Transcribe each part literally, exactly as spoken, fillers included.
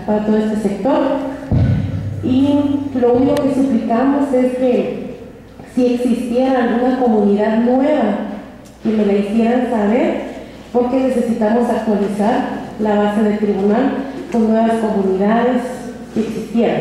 para todo este sector. Y lo único que suplicamos es que si existiera alguna comunidad nueva, que me la hicieran saber, porque necesitamos actualizar la base del tribunal con nuevas comunidades que existieran.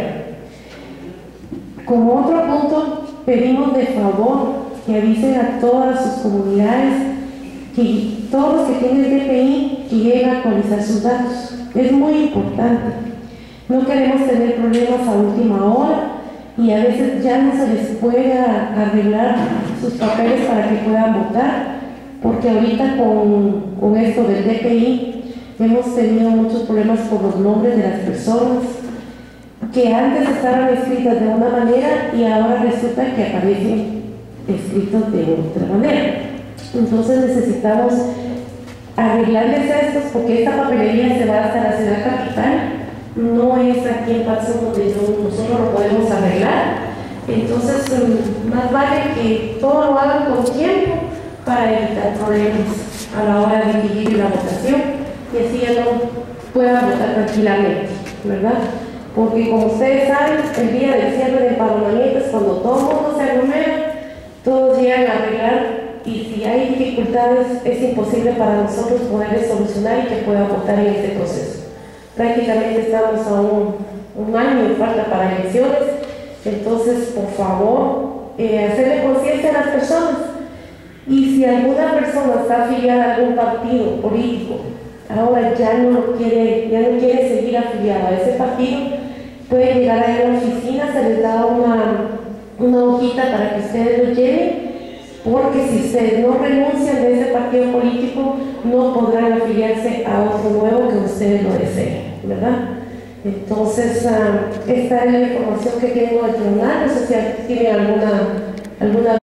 Como otro punto, pedimos de favor que avisen a todas sus comunidades, que todos los que tienen D P I, que lleguen a actualizar sus datos. Es muy importante. No queremos tener problemas a última hora y a veces ya no se les puede arreglar sus papeles para que puedan votar, porque ahorita con, con esto del D P I hemos tenido muchos problemas por los nombres de las personas que antes estaban escritas de una manera y ahora resulta que aparecen escritos de otra manera. Entonces necesitamos arreglarles estos, porque esta papelería se va hasta la ciudad capital, no es aquí en Paso donde nosotros lo podemos arreglar. Entonces más vale que todo lo hagan con tiempo para evitar problemas a la hora de que llegue la votación y así ya no puedan votar tranquilamente, ¿verdad? Porque como ustedes saben, el día del cierre de empadronamiento es cuando todo el mundo se aglomera, todos llegan a arreglar, y si hay dificultades es imposible para nosotros poderles solucionar y que puedan votar en este proceso. Prácticamente estamos a un, un año y falta para elecciones, entonces por favor eh, hacerle conciencia a las personas, y si alguna persona está afiliada a algún partido político, ahora ya no quiere, ya no quiere seguir afiliado a ese partido, puede llegar a la oficina, se les da una, una hojita para que ustedes lo lleven, porque si ustedes no renuncian de ese partido político, no podrán afiliarse a otro nuevo que ustedes lo deseen, ¿verdad? Entonces, uh, esta es la información que tengo del tribunal. No sé si tienen alguna, alguna